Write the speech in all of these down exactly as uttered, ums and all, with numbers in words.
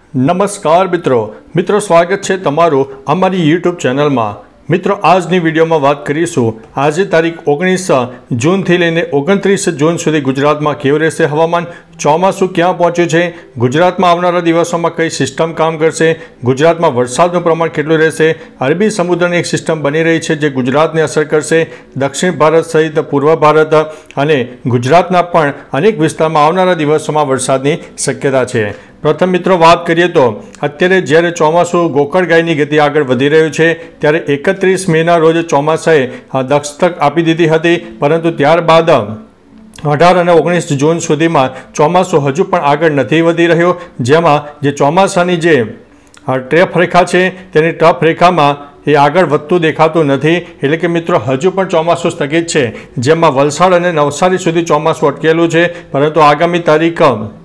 નમસ્કાર મિત્રો મિત્રો સ્વાગત છે તમારું અમારી યુટ્યુબ ચેનલમાં। મિત્રો આજની વિડીયોમાં વાત કરીશું આજે તારીખ ઓગણીસ જૂનથી લઈને ઓગણત્રીસ જૂન સુધી ગુજરાતમાં કેવું રહેશે હવામાન, ચોમાસું ક્યાં પહોંચ્યું છે, ગુજરાતમાં આવનારા દિવસોમાં કઈ સિસ્ટમ કામ કરશે, ગુજરાતમાં વરસાદનું પ્રમાણ કેટલું રહેશે, અરબી સમુદ્રની એક સિસ્ટમ બની રહી છે જે ગુજરાતને અસર કરશે, દક્ષિણ ભારત સહિત પૂર્વ ભારત અને ગુજરાતના પણ અનેક વિસ્તારમાં આવનારા દિવસોમાં વરસાદની શક્યતા છે। પ્રથમ મિત્રો વાત કરીએ તો અત્યારે જ્યારે ચોમાસું ગોકળગાયની ગતિ આગળ વધી રહ્યું છે ત્યારે એકત્રીસ મેના રોજ ચોમાસાએ દસ્તક આપી દીધી હતી, પરંતુ ત્યારબાદ અઢાર અને ઓગણીસ જૂન સુધીમાં ચોમાસું હજુ પણ આગળ નથી વધી રહ્યો, જેમાં જે ચોમાસાની જે ટ્રફ રેખા છે તેની ટ્રફ રેખામાં એ આગળ વધતું દેખાતું નથી। એટલે કે મિત્રો હજુ પણ ચોમાસું સ્થગિત છે, જેમાં વલસાડ અને નવસારી સુધી ચોમાસું અટકેલું છે, પરંતુ આગામી તારીખ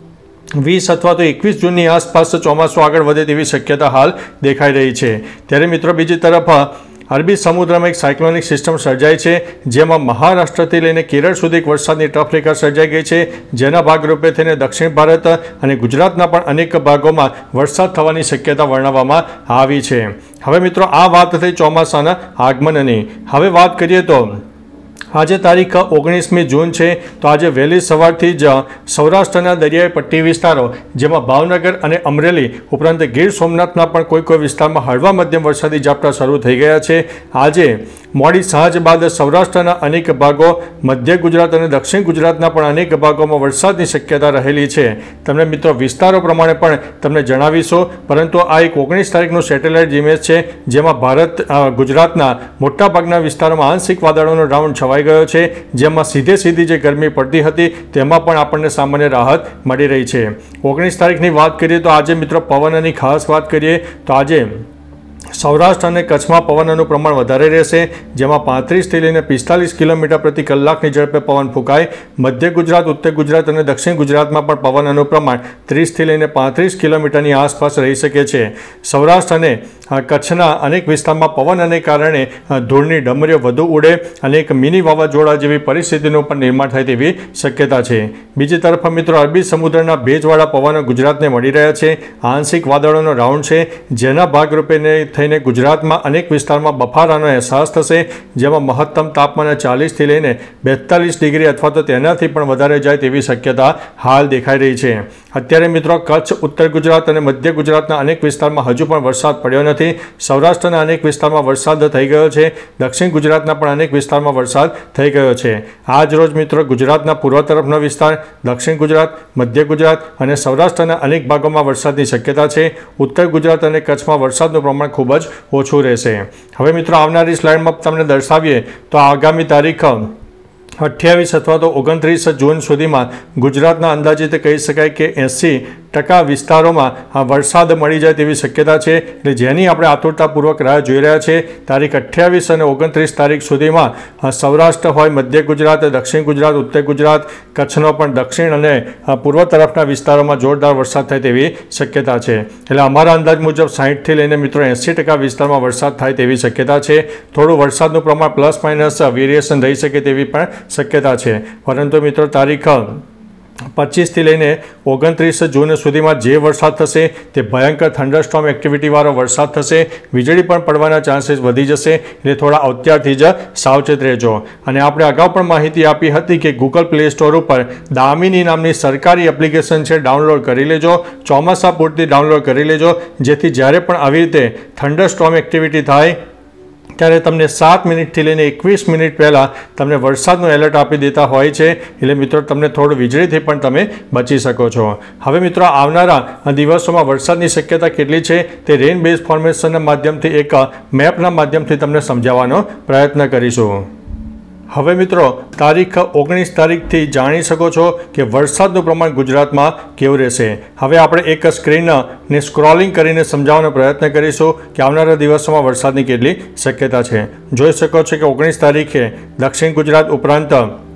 વીસ અથવા તો એકવીસ જૂનની આસપાસ ચોમાસું આગળ વધે તેવી શક્યતા હાલ દેખાઈ રહી છે। ત્યારે મિત્રો બીજી તરફ અરબી સમુદ્રમાં એક સાયક્લોનિક સિસ્ટમ સર્જાઈ છે, જેમાં મહારાષ્ટ્રથી લઈને કેરળ સુધી એક વરસાદની ટ્રફ રેખા સર્જાઈ ગઈ છે, જેના ભાગરૂપે થઈને દક્ષિણ ભારત અને ગુજરાતના પણ અનેક ભાગોમાં વરસાદ થવાની શક્યતા વર્ણવવામાં આવી છે। હવે મિત્રો આ વાત થઈ ચોમાસાના આગમનની। હવે વાત કરીએ તો આજે તારીખ ઓગણીસમી જૂન છે, તો આજે વહેલી સવારથી જ સૌરાષ્ટ્રના દરિયાઈ પટ્ટી વિસ્તારો જેમાં ભાવનગર અને અમરેલી ઉપરાંત ગીર સોમનાથના પણ કોઈ કોઈ વિસ્તારમાં હળવા મધ્યમ વરસાદી ઝાપટા શરૂ થઈ ગયા છે। આજે મોડી સાંજ બાદ સૌરાષ્ટ્રના અનેક ભાગો, મધ્ય ગુજરાત અને દક્ષિણ ગુજરાતના પણ અનેક ભાગોમાં વરસાદની શક્યતા રહેલી છે। તમને મિત્રો વિસ્તારો પ્રમાણે પણ તમને જણાવીશું, પરંતુ આ એક ઓગણીસ તારીખનું સેટેલાઇટ ઇમેજ છે, જેમાં ભારત ગુજરાતના મોટાભાગના વિસ્તારોમાં આંશિક વાદળોનો રાઉન્ડ છવાઈ ગયો છે, જેમાં સીધે સીધી જે ગરમી પડતી હતી તેમાં પણ આપણને સામાન્ય રાહત મળી રહી છે। ઓગણીસ તારીખની વાત કરીએ તો આજે મિત્રો પવનની ખાસ વાત કરીએ તો આજે સૌરાષ્ટ્ર અને કચ્છમાં પવનનું પ્રમાણ વધારે રહેશે, જેમાં પાંત્રીસથી લઈને પિસ્તાલીસ કિલોમીટર પ્રતિ કલાકની ઝડપે પવન ફૂંકાય। મધ્ય ગુજરાત, ઉત્તર ગુજરાત અને દક્ષિણ ગુજરાતમાં પણ પવનનું પ્રમાણ ત્રીસથી લઈને પાંત્રીસ કિલોમીટરની આસપાસ રહી શકે છે। સૌરાષ્ટ્ર અને કચ્છના અનેક વિસ્તારમાં પવનને કારણે ધૂળની ડમરીઓ વધુ ઉડે અને એક મિની વાવાઝોડા જેવી પરિસ્થિતિનું પણ નિર્માણ થાય તેવી શક્યતા છે। બીજી તરફ મિત્રો અરબી સમુદ્રના ભેજવાળા પવનો ગુજરાતને મળી રહ્યા છે, આંશિક વાદળોનો રાઉન્ડ છે, જેના ભાગરૂપે થઈને ગુજરાતમાં અનેક વિસ્તારમાં બફારાનો અહેસાસ થશે, જેમાં મહત્તમ તાપમાન ચાલીસથી લઈને બેતાલીસ ડિગ્રી અથવા તો તેનાથી પણ વધારે જાય તેવી શક્યતા હાલ દેખાઈ રહી છે। અત્યારે મિત્રો કચ્છ, ઉત્તર ગુજરાત અને મધ્ય ગુજરાતના અનેક વિસ્તારમાં હજુ પણ વરસાદ પડ્યો નથી। સૌરાષ્ટ્રના અનેક વિસ્તારમાં વરસાદ થઈ ગયો છે, દક્ષિણ ગુજરાતના પણ અનેક વિસ્તારમાં વરસાદ થઈ ગયો છે। આજ રોજ મિત્રો ગુજરાતના પૂર્વ તરફનો વિસ્તાર, દક્ષિણ ગુજરાત, મધ્ય ગુજરાત અને સૌરાષ્ટ્રના અનેક ભાગોમાં વરસાદની શક્યતા છે। ઉત્તર ગુજરાત અને કચ્છમાં વરસાદનું પ્રમાણ ખૂબ જ ઓછું રહેશે। હવે મિત્રો આવનારી સ્લાઇડમાં તમને દર્શાવીએ તો આગામી તારીખ અઠ્યાવીસ અથવા તો ઓગણત્રીસ જૂન સુધીમાં ગુજરાતના અંદાજિત કહી શકાય કે એંસી ટકા વિસ્તારોમાં વરસાદ મળી જાય તેવી શક્યતા છે, એટલે જેની આપણે આતુરતાપૂર્વક રાહ જોઈ રહ્યા છે। તારીખ અઠ્યાવીસ અને ઓગણત્રીસ તારીખ સુધીમાં સૌરાષ્ટ્ર હોય, મધ્ય ગુજરાત, દક્ષિણ ગુજરાત, ઉત્તર ગુજરાત, કચ્છનો પણ દક્ષિણ અને પૂર્વ તરફના વિસ્તારોમાં જોરદાર વરસાદ થાય તેવી શક્યતા છે। એટલે અમારા અંદાજ મુજબ સાહીઠથી લઈને મિત્રો એંસી ટકા વિસ્તારમાં વરસાદ થાય તેવી શક્યતા છે। થોડું વરસાદનું પ્રમાણ પ્લસ માઇનસ વેરિએશન રહી શકે તેવી પણ શક્યતા છે, પરંતુ મિત્રો તારીખ પચીસથી લઈને ઓગણત્રીસ જૂન સુધીમાં જે વરસાદ થશે તે ભયંકર થંડરસ્ટોર્મ એક્ટિવિટીવાળો વરસાદ થશે, વીજળી પણ પડવાના ચાન્સીસ વધી જશે, એટલે થોડા અત્યારથી જ સાવચેત રહેજો। અને આપણે અગાઉ પણ માહિતી આપી હતી કે ગૂગલ પ્લે સ્ટોર ઉપર દામિની નામની સરકારી એપ્લિકેશન છે, ડાઉનલોડ કરી લેજો, ચોમાસા પૂરતી ડાઉનલોડ કરી લેજો, જેથી જ્યારે પણ આવી રીતે થંડરસ્ટોર્મ એક્ટિવિટી થાય ત્યારે તમને સાત મિનિટથી લઈને એકવીસ મિનિટ પહેલાં તમને વરસાદનું એલર્ટ આપી દેતા હોય છે, એટલે મિત્રો તમને થોડું વીજળીથી પણ તમે બચી શકો છો। હવે મિત્રો આવનારા દિવસોમાં વરસાદની શક્યતા કેટલી છે તે રેઇન બેઝ ફોર્મેશનના માધ્યમથી એક મેપના માધ્યમથી તમને સમજાવવાનો પ્રયત્ન કરીશું। હવે મિત્રો તારીખ ઓગણીસ તારીખથી જાણી શકો છો કે વરસાદનું પ્રમાણ ગુજરાતમાં કેવું રહેશે। હવે આપણે એક સ્ક્રીનને સ્ક્રોલિંગ કરીને સમજાવવાનો પ્રયત્ન કરીશું કે આવનારા દિવસોમાં વરસાદની કેટલી શક્યતા છે। જોઈ શકો છો કે ઓગણીસ તારીખે દક્ષિણ ગુજરાત ઉપરાંત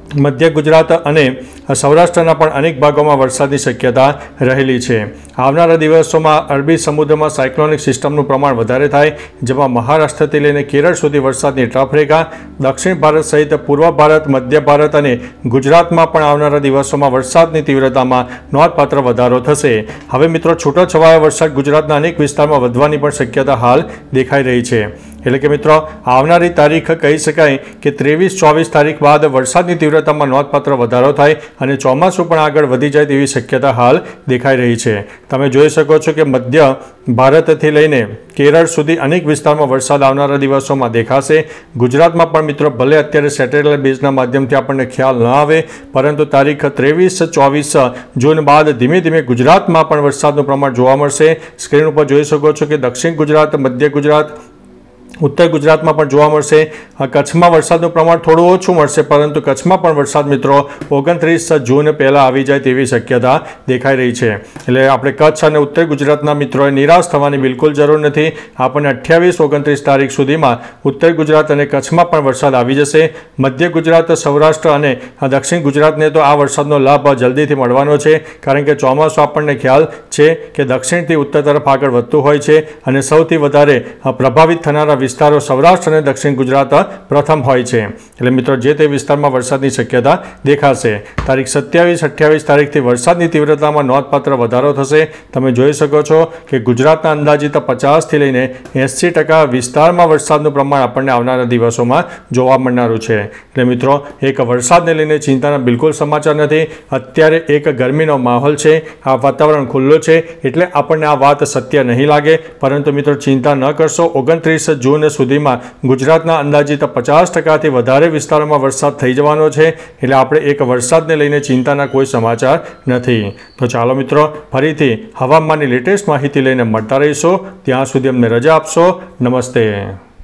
મધ્ય ગુજરાત અને સૌરાષ્ટ્રના પણ અનેક ભાગોમાં વરસાદની શક્યતા રહેલી છે. આવનારા દિવસોમાં અરબી સમુદ્રમાં સાયક્લોનિક સિસ્ટમનું પ્રમાણ વધારે થાય, જેમાં મહારાષ્ટ્રથી લઈને કેરળ સુધી વરસાદની ટ્રફ રેખા, દક્ષિણ ભારત સહિત પૂર્વ ભારત, મધ્ય ભારત અને ગુજરાતમાં પણ આવનારા દિવસોમાં વરસાદની તીવ્રતામાં નોંધપાત્ર વધારો થશે. હવે મિત્રો છૂટોછવાયો વરસાદ ગુજરાતના અનેક વિસ્તારમાં વધવાની પણ શક્યતા હાલ દેખાઈ રહી છે. એટલે કે મિત્રો આવનારી તારીખ કહી શકાય કે ત્રેવીસ ચોવીસ તારીખ બાદ વરસાદની તીવ્રતામાં નોંધપાત્ર વધારો થાય અને ચોમાસું પણ આગળ વધી જાય તેવી શક્યતા હાલ દેખાઈ રહી છે. તમે જોઈ શકો છો કે મધ્ય ભારતથી લઈને કેરળ સુધી અનેક વિસ્તારમાં વરસાદ આવનારા દિવસોમાં દેખાશે. ગુજરાતમાં પણ મિત્રો ભલે અત્યારે સેટેલાઇટ બેઝના માધ્યમથી આપણને ખ્યાલ ન આવે, પરંતુ તારીખ ત્રેવીસ ચોવીસ જૂન બાદ ધીમે ધીમે ગુજરાતમાં પણ વરસાદનું પ્રમાણ જોવા મળશે. સ્ક્રીન ઉપર જોઈ શકો છો કે દક્ષિણ ગુજરાત, મધ્ય ગુજરાત, ઉત્તર ગુજરાતમાં પણ જોવા મળશે. કચ્છમાં વરસાદનું પ્રમાણ થોડું ઓછું મળશે, પરંતુ કચ્છમાં પણ વરસાદ મિત્રો ઓગણત્રીસ જૂન પહેલાં આવી જાય તેવી શક્યતા દેખાઈ રહી છે. એટલે આપણે કચ્છ અને ઉત્તર ગુજરાતના મિત્રોએ નિરાશ થવાની બિલકુલ જરૂર નથી. આપણને અઠ્યાવીસ ઓગણત્રીસ તારીખ સુધીમાં ઉત્તર ગુજરાત અને કચ્છમાં પણ વરસાદ આવી જશે. મધ્ય ગુજરાત, સૌરાષ્ટ્ર અને દક્ષિણ ગુજરાતને તો આ વરસાદનો લાભ જલ્દીથી મળવાનો છે, કારણ કે ચોમાસું આપણને ખ્યાલ છે કે દક્ષિણથી ઉત્તર તરફ આગળ વધતું હોય છે અને સૌથી વધારે પ્રભાવિત થનારા વિસ્તારો સૌરાષ્ટ્ર અને દક્ષિણ ગુજરાત પ્રથમ હોય છે. એટલે મિત્રો જે તે વિસ્તારમાં વરસાદની શક્યતા દેખાશે. તારીખ સત્યાવીસ અઠ્યાવીસ તારીખથી વરસાદની તીવ્રતામાં નોંધપાત્ર વધારો થશે. તમે જોઈ શકો છો કે ગુજરાતના અંદાજિત પચાસથી લઈને એંસી ટકા વિસ્તારમાં વરસાદનું પ્રમાણ આપણને આવનારા દિવસોમાં જોવા મળનારું છે. એટલે મિત્રો એક વરસાદને લઈને ચિંતાના બિલકુલ સમાચાર નથી. અત્યારે એક ગરમીનો માહોલ છે, આ વાતાવરણ ખુલ્લું છે, એટલે આપણને આ વાત સત્ય નહીં લાગે. પરંતુ મિત્રો ચિંતા ન કરશો. ઓગણત્રીસ જૂન સુધીમાં ગુજરાતના અંદાજિત પચાસ ટકાથી વધારે વિસ્તારોમાં વરસાદ થઈ જવાનો છે. એટલે આપણે એક વરસાદને લઈને ચિંતાના કોઈ સમાચાર નથી. તો ચાલો મિત્રો ફરીથી હવામાનની લેટેસ્ટ માહિતી લઈને મળતા રહીશું. ત્યાં સુધી અમને રજા આપશો. નમસ્તે.